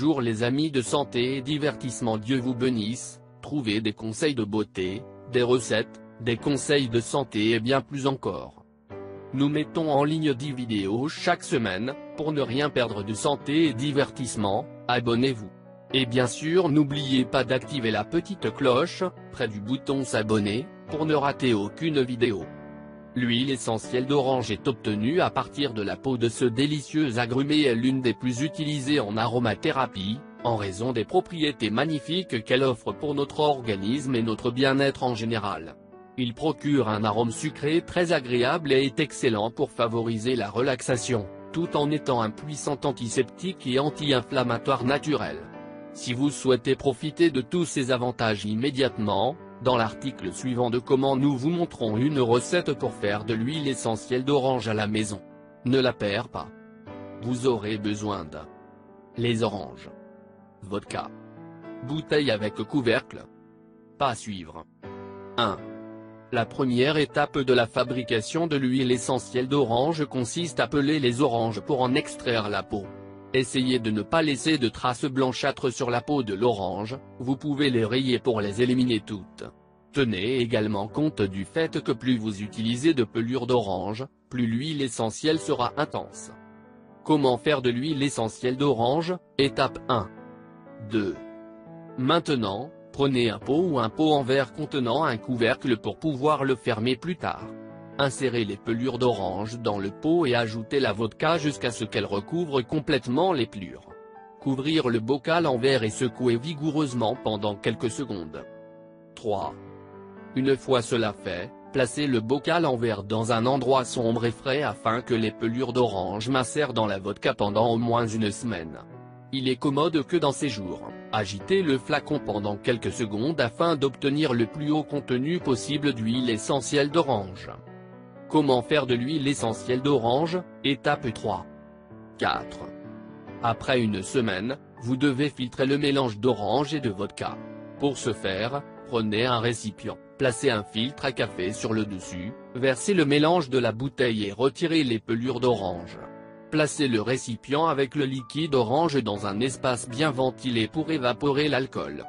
jours les amis de santé et divertissement. Dieu vous bénisse. Trouvez des conseils de beauté, des recettes, des conseils de santé et bien plus encore. Nous mettons en ligne 10 vidéos chaque semaine. Pour ne rien perdre de santé et divertissement, abonnez-vous. Et bien sûr n'oubliez pas d'activer la petite cloche, près du bouton s'abonner, pour ne rater aucune vidéo. L'huile essentielle d'orange est obtenue à partir de la peau de ce délicieux agrume et est l'une des plus utilisées en aromathérapie, en raison des propriétés magnifiques qu'elle offre pour notre organisme et notre bien-être en général. Il procure un arôme sucré très agréable et est excellent pour favoriser la relaxation, tout en étant un puissant antiseptique et anti-inflammatoire naturel. Si vous souhaitez profiter de tous ces avantages immédiatement, dans l'article suivant de comment nous vous montrons une recette pour faire de l'huile essentielle d'orange à la maison. Ne la perds pas. Vous aurez besoin de les oranges, vodka, bouteille avec couvercle. Pas à suivre. 1. La première étape de la fabrication de l'huile essentielle d'orange consiste à peler les oranges pour en extraire la peau. Essayez de ne pas laisser de traces blanchâtres sur la peau de l'orange, vous pouvez les rayer pour les éliminer toutes. Tenez également compte du fait que plus vous utilisez de pelure d'orange, plus l'huile essentielle sera intense. Comment faire de l'huile essentielle d'orange, étape 1. 2. Maintenant, prenez un pot ou un pot en verre contenant un couvercle pour pouvoir le fermer plus tard. Insérez les pelures d'orange dans le pot et ajoutez la vodka jusqu'à ce qu'elle recouvre complètement les pelures. Couvrir le bocal en verre et secouer vigoureusement pendant quelques secondes. 3. Une fois cela fait, placez le bocal en verre dans un endroit sombre et frais afin que les pelures d'orange macèrent dans la vodka pendant au moins une semaine. Il est commode que dans ces jours, agitez le flacon pendant quelques secondes afin d'obtenir le plus haut contenu possible d'huile essentielle d'orange. Comment faire de l'huile essentielle d'orange, étape 3. 4. Après une semaine, vous devez filtrer le mélange d'orange et de vodka. Pour ce faire, prenez un récipient, placez un filtre à café sur le dessus, versez le mélange de la bouteille et retirez les pelures d'orange. Placez le récipient avec le liquide orange dans un espace bien ventilé pour évaporer l'alcool.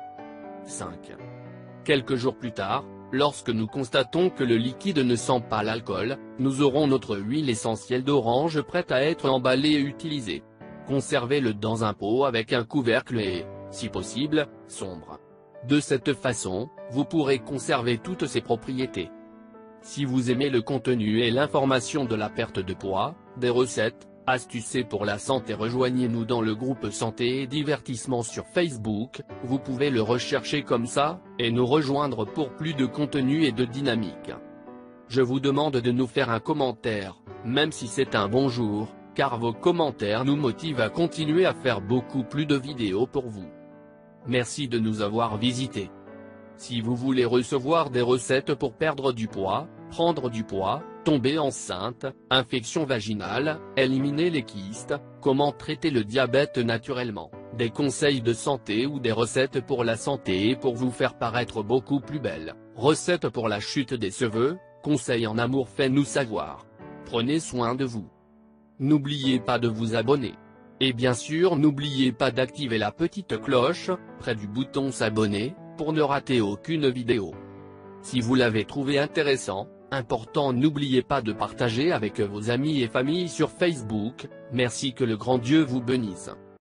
5. Quelques jours plus tard, lorsque nous constatons que le liquide ne sent pas l'alcool, nous aurons notre huile essentielle d'orange prête à être emballée et utilisée. Conservez-le dans un pot avec un couvercle et, si possible, sombre. De cette façon, vous pourrez conserver toutes ses propriétés. Si vous aimez le contenu et l'information de la perte de poids, des recettes, astuces pour la santé, rejoignez-nous dans le groupe santé et divertissement sur Facebook, vous pouvez le rechercher comme ça, et nous rejoindre pour plus de contenu et de dynamique. Je vous demande de nous faire un commentaire, même si c'est un bonjour, car vos commentaires nous motivent à continuer à faire beaucoup plus de vidéos pour vous. Merci de nous avoir visités. Si vous voulez recevoir des recettes pour perdre du poids, prendre du poids, tomber enceinte, infection vaginale, éliminer les kystes, comment traiter le diabète naturellement, des conseils de santé ou des recettes pour la santé et pour vous faire paraître beaucoup plus belle, recettes pour la chute des cheveux, conseils en amour, faites-nous savoir. Prenez soin de vous. N'oubliez pas de vous abonner. Et bien sûr n'oubliez pas d'activer la petite cloche, près du bouton s'abonner, pour ne rater aucune vidéo. Si vous l'avez trouvé intéressant, important, n'oubliez pas de partager avec vos amis et familles sur Facebook. Merci, que le grand Dieu vous bénisse.